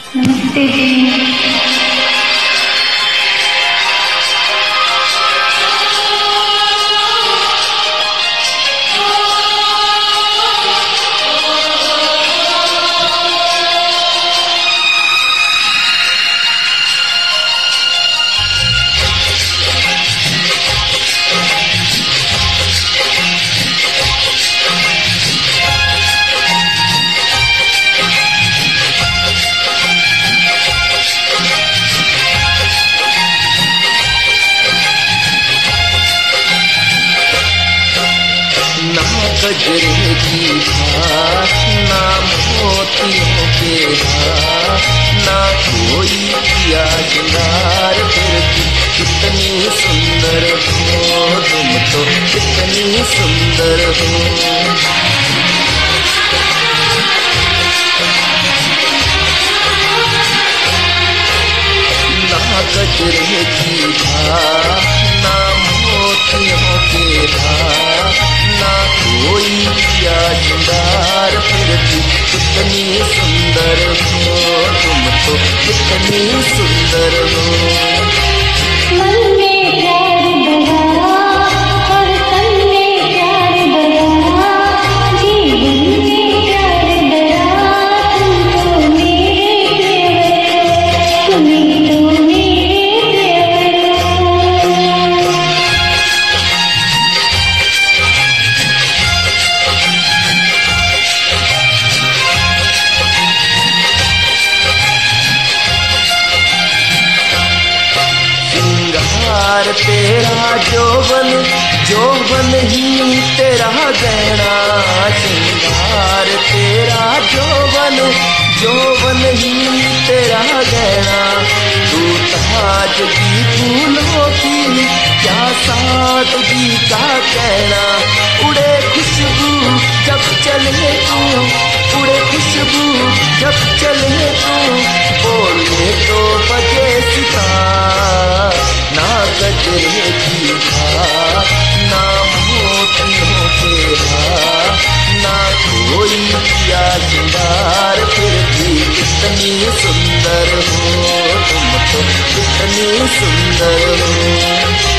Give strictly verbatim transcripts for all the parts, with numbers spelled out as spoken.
नमस्ते जी। गजरे की घास ना मोतियों के हार, ना कोई किया श्रृंगार, फिर भी कितनी सुंदर हो तुम तो, कितनी सुंदर हो। ना गजरे की घास ना मोतियों के हार, ना कोई किया श्रृंगार, फिर भी कितनी सुंदर हो तुम तो, कितनी सुंदर हो। मन में प्यार बड़ा और तन में प्यार बड़ा, जीवन में प्यार बड़ा, तुम तो मेरे प्यार, तुम्हें तो तेरा जोवन जोवन ही तेरा गहना, श्रृंगार तेरा जोवन जोवन ही तेरा गहना। तू ताज की फूलों की क्या सादगी का कहना, उड़े खुशबू जब चले तू, उड़े खुशबू जब चले तू, बोले तो बजे सितार। ना गजरे की घास ना मोतियों के हार, ना कोई किया श्रृंगार, फिर भी कितनी सुंदर हो तुम तो, कितनी सुंदर हो।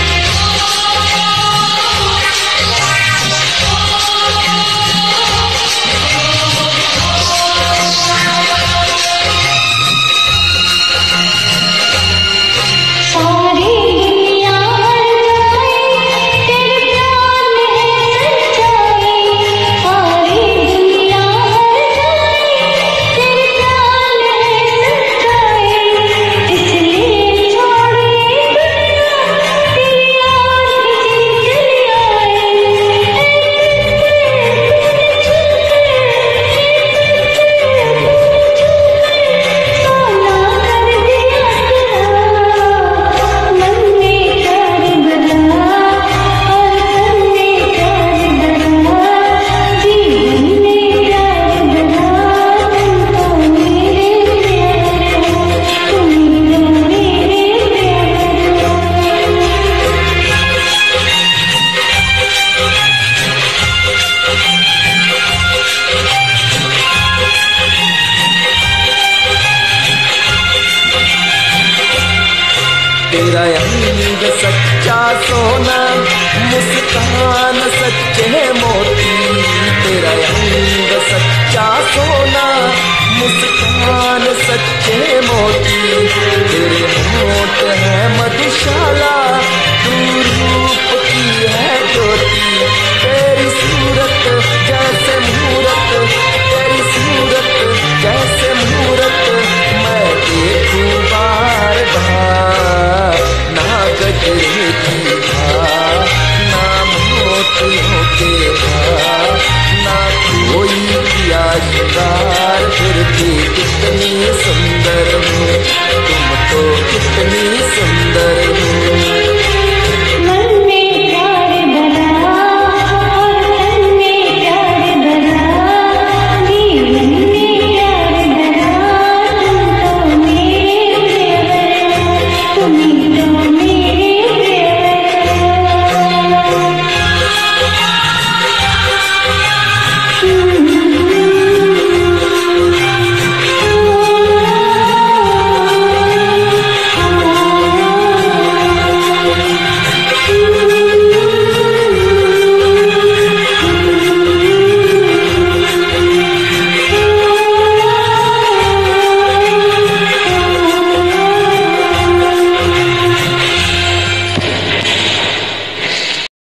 तेरा अंग सच्चा सोना, मुस्कान सच्चे मोती, तेरा अंग सच्चा सोना, मुस्कान सच्चे मोती। तेरे होठ है मधुशाला, तू रूप की है ज्योति, तेरी सूरत जैसे मूरत, तेरी सूरत जैसे मूरत, मैं देखूं बार बार। ना गजरे की घास ना मोतियों के हार, ना कोई किया श्रृंगार, फिर भी कितनी सुंदर हो